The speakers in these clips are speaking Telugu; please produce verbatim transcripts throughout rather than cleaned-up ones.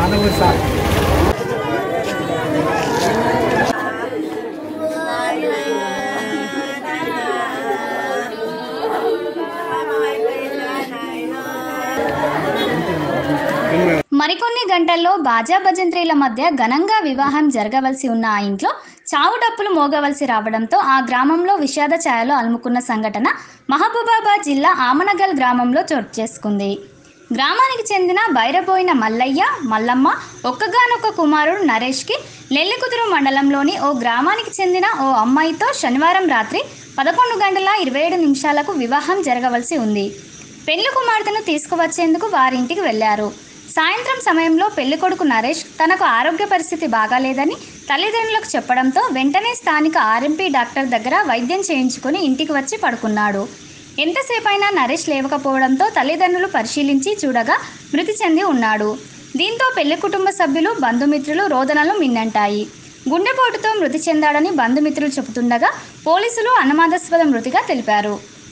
మరికొన్ని గంటల్లో బాజా భజంత్రీల మధ్య ఘనంగా వివాహం జరగవలసి ఉన్న ఆ ఇంట్లో చావు డప్పులు మోగవలసి రావడంతో ఆ గ్రామంలో విషాద ఛాయలు అలుముకున్న సంఘటన మహబూబాబాద్ జిల్లా ఆమనగల్ గ్రామంలో చోటు చేసుకుంది. గ్రామానికి చెందిన బైరబోయిన మల్లయ్య మల్లమ్మ ఒక్కగానొక్క కుమారుడు నరేష్కి నెల్లికుదురు మండలంలోని ఓ గ్రామానికి చెందిన ఓ అమ్మాయితో శనివారం రాత్రి పదకొండు గంటల ఇరవై ఏడు నిమిషాలకు వివాహం జరగవలసి ఉంది. పెళ్లి కుమార్తెను తీసుకువచ్చేందుకు వారింటికి వెళ్లారు. సాయంత్రం సమయంలో పెళ్లికొడుకు నరేష్ తనకు ఆరోగ్య పరిస్థితి బాగాలేదని తల్లిదండ్రులకు చెప్పడంతో వెంటనే స్థానిక ఆర్ఎంపీ డాక్టర్ దగ్గర వైద్యం చేయించుకుని ఇంటికి వచ్చి పడుకున్నాడు. ఎంతసేపైనా నరేష్ లేవకపోవడంతో తల్లిదండ్రులు పరిశీలించి చూడగా మృతి చెంది ఉన్నాడు. దీంతో పెళ్లి కుటుంబ సభ్యులు బంధుమిత్రులు రోదనలు మిన్నంటాయి. గుండెపోటుతో మృతి చెందాడని బంధుమిత్రులు చెబుతుండగా పోలీసులు అనుమానాస్పద మృతిగా తెలిపారు.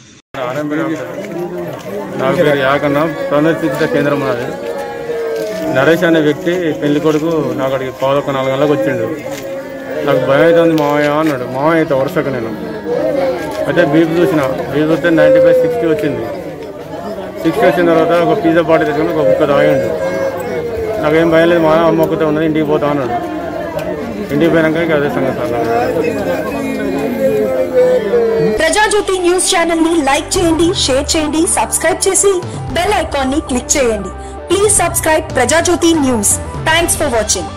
నరేష్ అనే వ్యక్తి పెళ్లి కొడుకు నాకు అడిగి పావులొక్క నాలుగు గంటలకు వచ్చిండు. నాకు భయం అవుతుంది మావయ్య అన్నాడు. మావయ్య అయితే వరుసగా నేను అయితే బీపీ చూసిన బీపీ చూస్తే నైంటీ ఫైవ్ సిక్స్టీ వచ్చింది. సిక్స్టీ వచ్చిన తర్వాత ఒక పిజ్జా పార్టీ తెచ్చుకుని ఒక బుక్క తాగిండు. నాకేం భయం లేదు, మా అమ్మ ఒక్కతే ఉన్నది, ఇంటికి పోతా అన్నాడు. ఇంటికి పోయినాక అదే సంగతి. ప్రజాజ్యోతి న్యూస్ ఛానల్ ని లైక్ చేయండి, షేర్ చేయండి, సబ్స్క్రైబ్ చేసి బెల్ ఐకాన్ ని క్లిక్ చేయండి. Please subscribe Prajajyoti News. Thanks for watching.